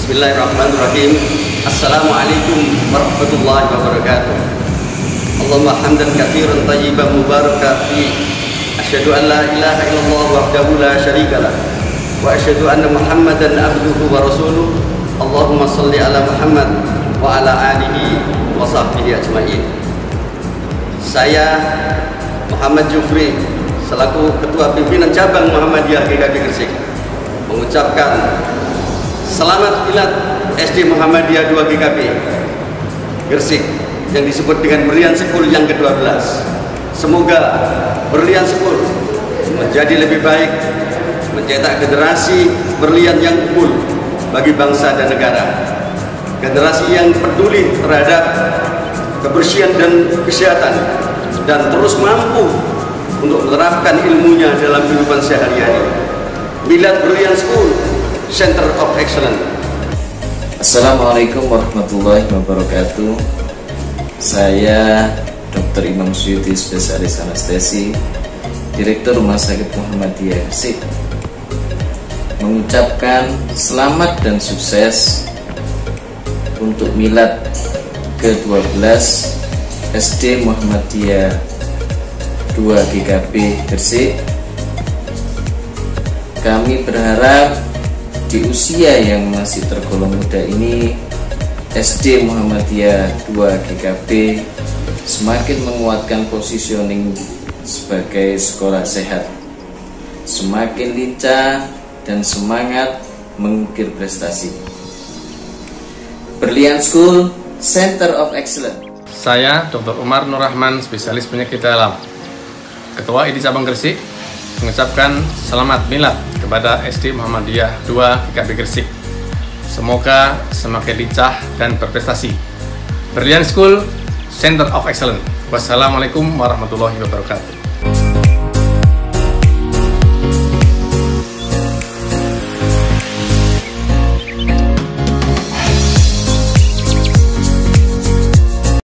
Bismillahirrahmanirrahim. Assalamualaikum warahmatullahi wabarakatuh. Allahumma hamdan katsiran thayyiban mubarakan fi. Asyhadu an la ilaha illallah wahdahu la syarikalah wa asyhadu anna Muhammadan abduhu wa rasuluh. Allahumma shalli ala Muhammad wa ala alihi wa sahbihi ajmain. Saya Muhammad Jufri selaku Ketua Pimpinan Cabang Muhammadiyah GKB Gresik mengucapkan selamat milad SD Muhammadiyah 2 GKB Gresik yang disebut dengan Berlian School yang ke-12. Semoga Berlian School menjadi lebih baik, mencetak generasi berlian yang unggul bagi bangsa dan negara. Generasi yang peduli terhadap kebersihan dan kesehatan dan terus mampu untuk menerapkan ilmunya dalam kehidupan sehari-hari. Milad Berlian School Center of Excellence. Assalamualaikum warahmatullahi wabarakatuh. Saya Dr. Imam Suyuti, spesialis anestesi, Direktur Rumah Sakit Muhammadiyah Gresik, mengucapkan selamat dan sukses untuk milad ke-12 SD Muhammadiyah 2 GKB Gresik. Kami berharap di usia yang masih tergolong muda ini, SD Muhammadiyah 2 GKB semakin menguatkan positioning sebagai sekolah sehat, semakin lincah dan semangat mengukir prestasi. Berlian School Center of Excellence. Saya Dr. Umar Nur Rahman, spesialis penyakit dalam, Ketua ID Cabang Gresik, mengucapkan selamat milad kepada SD Muhammadiyah 2 GKB Gresik. Semoga semakin lincah dan berprestasi. Berlian School Center of Excellence. Wassalamualaikum warahmatullahi wabarakatuh.